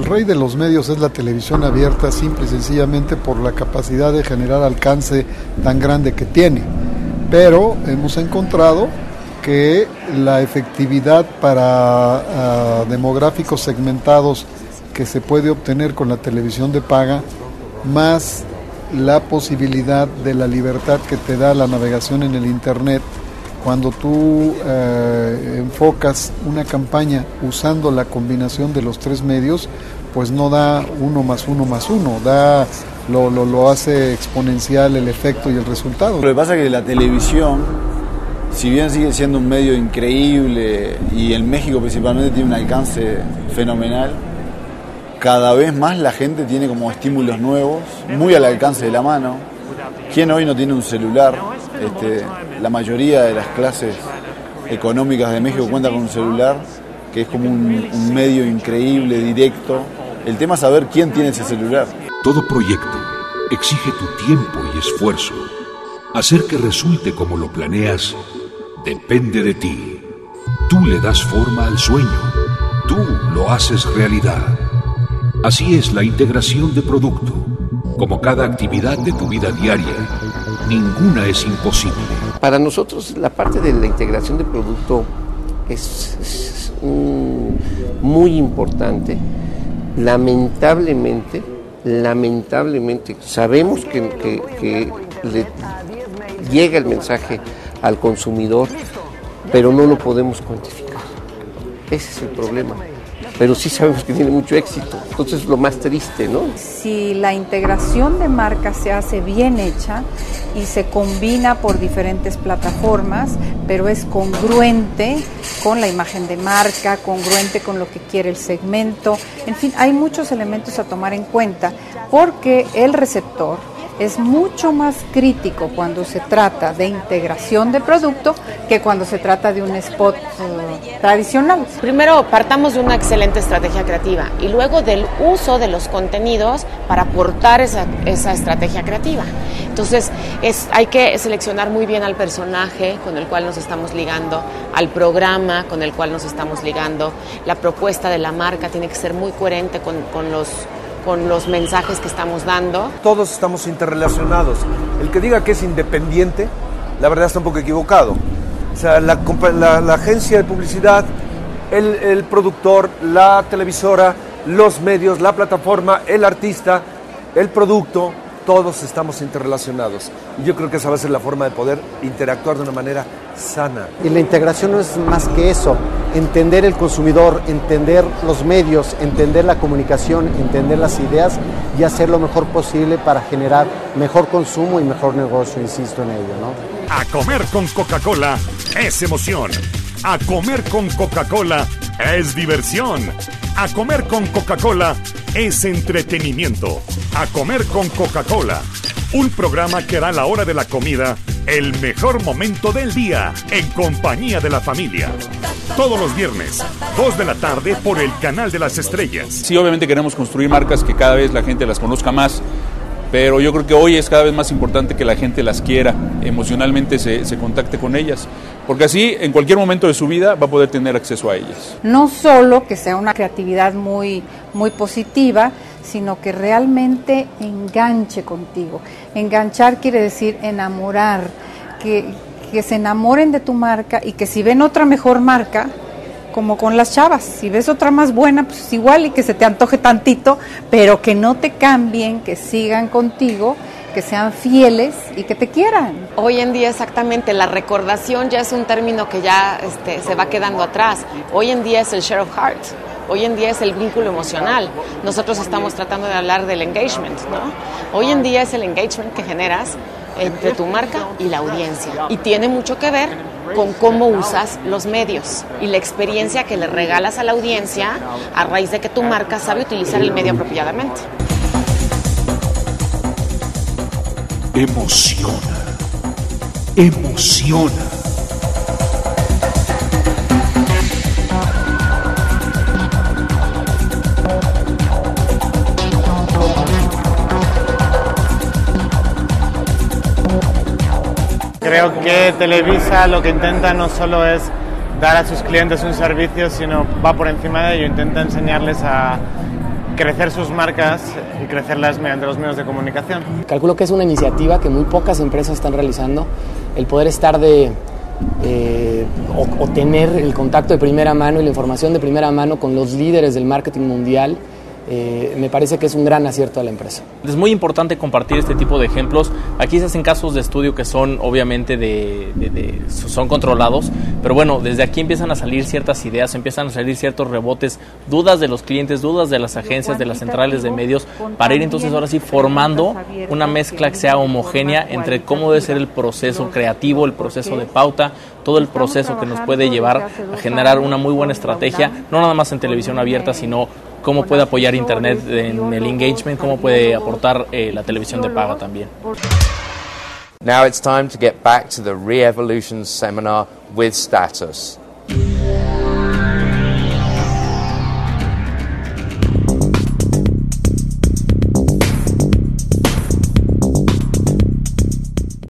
rey de los medios es la televisión abierta, simple y sencillamente por la capacidad de generar alcance tan grande que tiene. Pero hemos encontrado que la efectividad para demográficos segmentados que se puede obtener con la televisión de paga, más la posibilidad de la libertad que te da la navegación en el Internet, cuando tú enfocas una campaña usando la combinación de los tres medios, pues no da 1 más 1 más 1, lo hace exponencial el efecto y el resultado. Lo que pasa es que la televisión, si bien sigue siendo un medio increíble y en México principalmente tiene un alcance fenomenal, cada vez más la gente tiene como estímulos nuevos, muy al alcance de la mano. ¿Quién hoy no tiene un celular? La mayoría de las clases económicas de México cuenta con un celular, que es como un medio increíble, directo. El tema es saber quién tiene ese celular. Todo proyecto exige tu tiempo y esfuerzo. Hacer que resulte como lo planeas depende de ti. Tú le das forma al sueño. Tú lo haces realidad. Así es la integración de producto. Como cada actividad de tu vida diaria, ninguna es imposible. Para nosotros la parte de la integración de producto es muy importante. Lamentablemente sabemos que le llega el mensaje al consumidor, pero no lo podemos cuantificar. Ese es el problema. Pero sí sabemos que tiene mucho éxito. Entonces es lo más triste, ¿no? Si la integración de marcas se hace bien hecha y se combina por diferentes plataformas, pero es congruente con la imagen de marca, congruente con lo que quiere el segmento, en fin, hay muchos elementos a tomar en cuenta, porque el receptor es mucho más crítico cuando se trata de integración de producto que cuando se trata de un spot tradicional. Primero partamos de una excelente estrategia creativa y luego del uso de los contenidos para aportar esa estrategia creativa. Entonces hay que seleccionar muy bien al personaje con el cual nos estamos ligando, al programa con el cual nos estamos ligando. La propuesta de la marca tiene que ser muy coherente con los mensajes que estamos dando. Todos estamos interrelacionados. El que diga que es independiente, la verdad está un poco equivocado. O sea, la agencia de publicidad, el productor, la televisora, los medios, la plataforma, el artista, el producto, todos estamos interrelacionados. Y yo creo que esa va a ser la forma de poder interactuar de una manera sana. Y la integración no es más que eso, entender el consumidor, entender los medios, entender la comunicación, entender las ideas y hacer lo mejor posible para generar mejor consumo y mejor negocio, insisto en ello, ¿no? A comer con Coca-Cola es emoción. A comer con Coca-Cola es diversión. A comer con Coca-Cola es entretenimiento. A comer con Coca-Cola, un programa que da la hora de la comida el mejor momento del día en compañía de la familia. Todos los viernes, 2 de la tarde por el Canal de las Estrellas. Sí, obviamente queremos construir marcas que cada vez la gente las conozca más, pero yo creo que hoy es cada vez más importante que la gente las quiera, emocionalmente se contacte con ellas, porque así en cualquier momento de su vida va a poder tener acceso a ellas. No solo que sea una creatividad muy, muy positiva, sino que realmente enganche contigo. Enganchar quiere decir enamorar, que se enamoren de tu marca y que si ven otra mejor marca, como con las chavas, si ves otra más buena, pues es igual y que se te antoje tantito, pero que no te cambien, que sigan contigo, que sean fieles y que te quieran. Hoy en día exactamente, la recordación ya es un término que ya se va quedando atrás. Hoy en día es el share of heart. Hoy en día es el vínculo emocional. Nosotros estamos tratando de hablar del engagement, ¿no? Hoy en día es el engagement que generas entre tu marca y la audiencia. Y tiene mucho que ver con cómo usas los medios y la experiencia que le regalas a la audiencia a raíz de que tu marca sabe utilizar el medio apropiadamente. Emociona. Emociona. Creo que Televisa lo que intenta no solo es dar a sus clientes un servicio, sino va por encima de ello, intenta enseñarles a crecer sus marcas y crecerlas mediante los medios de comunicación. Calculo que es una iniciativa que muy pocas empresas están realizando, el poder estar o tener el contacto de primera mano y la información de primera mano con los líderes del marketing mundial. Me parece que es un gran acierto a la empresa. Es muy importante compartir este tipo de ejemplos. Aquí se hacen casos de estudio que son obviamente son controlados, pero bueno, desde aquí empiezan a salir ciertas ideas, empiezan a salir ciertos rebotes, dudas de los clientes, dudas de las agencias, de las centrales de medios, para ir entonces ahora sí formando una mezcla que sea homogénea entre cómo debe ser el proceso creativo, el proceso de pauta, todo el proceso que nos puede llevar a generar una muy buena estrategia, no nada más en televisión abierta, sino cómo puede apoyar Internet en el engagement, cómo puede aportar la televisión de paga también. Now it's time to get back to the Re-Evolution seminar with Status.